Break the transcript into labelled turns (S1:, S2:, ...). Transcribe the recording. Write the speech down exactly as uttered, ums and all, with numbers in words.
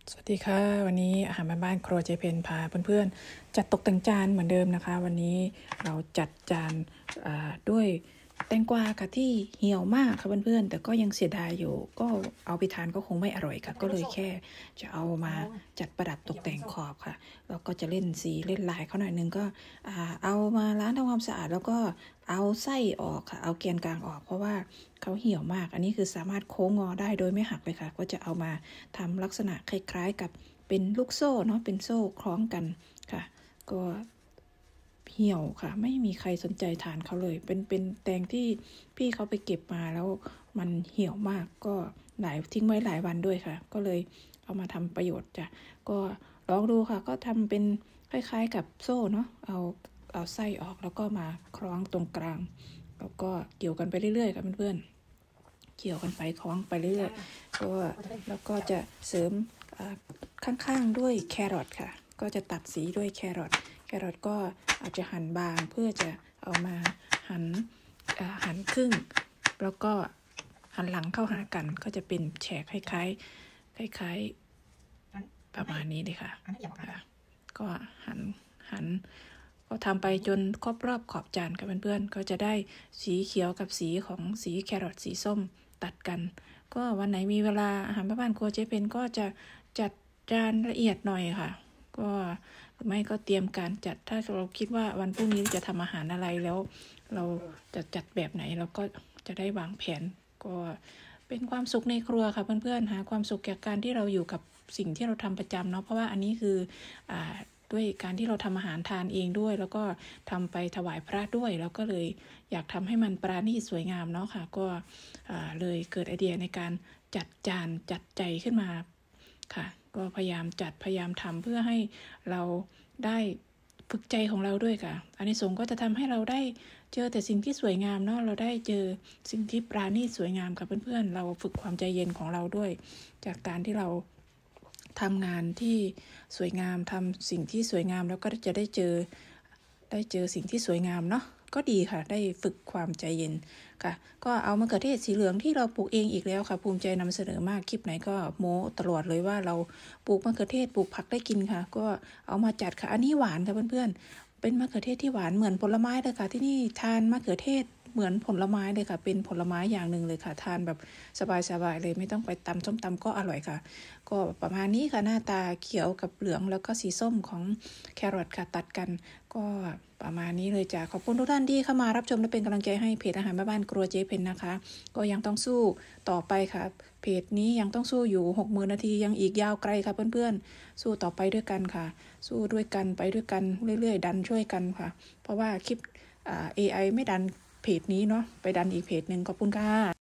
S1: สวัสดีค่ะวันนี้อาหารบ้านๆครัวเจเพนพาเพื่อนๆจัดตกแต่งจานเหมือนเดิมนะคะวันนี้เราจัดจานด้วยแตงกวาค่ะที่เหี่ยวมากค่ะเพื่อนๆแต่ก็ยังเสียดายอยู่ก็เอาไปทานก็คงไม่อร่อยค่ะก็เลยแค่จะเอามาจัดประดับตกแต่งขอบค่ะแล้วก็จะเล่นสีเล่นลายเขาหน่อยนึงก็เอามาล้างทำความสะอาดแล้วก็เอาไส้ออกค่ะเอาแกนกลางออกเพราะว่าเขาเหี่ยวมากอันนี้คือสามารถโค้งงอได้โดยไม่หักเลยค่ะก็จะเอามาทำลักษณะคล้ายๆกับเป็นลูกโซ่เนาะเป็นโซ่คล้องกันค่ะก็เหี่ยวค่ะไม่มีใครสนใจทานเขาเลยเป็นเป็นแตงที่พี่เขาไปเก็บมาแล้วมันเหี่ยวมากก็หลายทิ้งไว้หลายวันด้วยค่ะก็เลยเอามาทำประโยชน์จ้ะก็ลองดูค่ะก็ทำเป็นคล้ายๆกับโซ่เนาะเอาเอาไส้ออกแล้วก็มาคล้องตรงกลางแล้วก็เกี่ยวกันไปเรื่อยๆค่ะเพื่อนๆเกี่ยวกันไปคล้องไปเรื่อยๆก็แล้วก็จะเสริมข้างๆด้วยแครอทค่ะก็จะตัดสีด้วยแครอทแครอทก็อาจจะหั่นบางเพื่อจะเอามาหั่นหั่นครึ่งแล้วก็หันหลังเข้าหากันก็จะเป็นแฉกคล้ายๆคล้ายๆประมาณนี้เลยค่ะก็หันหันก็ทำไปจนครบรอบขอบจานกับเพื่อนๆก็จะได้สีเขียวกับสีของสีแครอทสีส้มตัดกันก็วันไหนมีเวลาอาหารบ้านครัวเจ๊เพนก็จะจัดจานละเอียดหน่อยค่ะก็หรือไม่ก็เตรียมการจัดถ้าเราคิดว่าวันพรุ่งนี้จะทำอาหารอะไรแล้วเราจะจัดแบบไหนเราก็จะได้วางแผนก็เป็นความสุขในครัวค่ะเพื่อนๆหาความสุขจากการที่เราอยู่กับสิ่งที่เราทำประจำเนาะเพราะว่าอันนี้คืออ่าด้วยการที่เราทำอาหารทานเองด้วยแล้วก็ทำไปถวายพระด้วยแล้วก็เลยอยากทำให้มันปราณีตสวยงามเนาะค่ะก็เลยเกิดไอเดียในการจัดจานจัดใจขึ้นมาค่ะก็พยายามจัดพยายามทำเพื่อให้เราได้ฝึกใจของเราด้วยค่ะอานิสงส์ก็จะทำให้เราได้เจอแต่สิ่งที่สวยงามเนาะเราได้เจอสิ่งที่ปราณีตสวยงามกับเพื่อนๆเราฝึกความใจเย็นของเราด้วยจากการที่เราทำงานที่สวยงามทำสิ่งที่สวยงามแล้วก็จะได้เจอได้เจอสิ่งที่สวยงามเนาะก็ดีค่ะได้ฝึกความใจเย็นค่ะก็เอามะเขือเทศสีเหลืองที่เราปลูกเองอีกแล้วค่ะภูมิใจนำเสนอมากคลิปไหนก็โม้ตลอดเลยว่าเราปลูกมะเขือเทศปลูกผักได้กินค่ะก็เอามาจัดค่ะอันนี้หวานค่ะเพื่อนๆเป็นมะเขือเทศที่หวานเหมือนผลไม้เลยค่ะที่นี่ทานมะเขือเทศเหมือนผลไม้เลยค่ะเป็นผลไม้อย่างหนึ่งเลยค่ะทานแบบสบายๆเลยไม่ต้องไปตำส้มตำก็อร่อยค่ะก็ประมาณนี้ค่ะหน้าตาเขียวกับเหลืองแล้วก็สีส้มของแครอทค่ะตัดกันก็ประมาณนี้เลยจ้ะขอบคุณทุกท่านที่เข้ามารับชมและเป็นกำลังใจให้เพจอาหารบ้านๆครัวเจ๊เพนนะคะก็ยังต้องสู้ต่อไปค่ะเพจนี้ยังต้องสู้อยู่ หกหมื่น นาทียังอีกยาวไกลค่ะเพื่อนๆสู้ต่อไปด้วยกันค่ะสู้ด้วยกันไปด้วยกันเรื่อยๆดันช่วยกันค่ะเพราะว่าคลิปอ่า เอ ไอ ไม่ดันเพจนี้เนาะไปดันอีกเพจหนึ่งขอบคุณค่ะ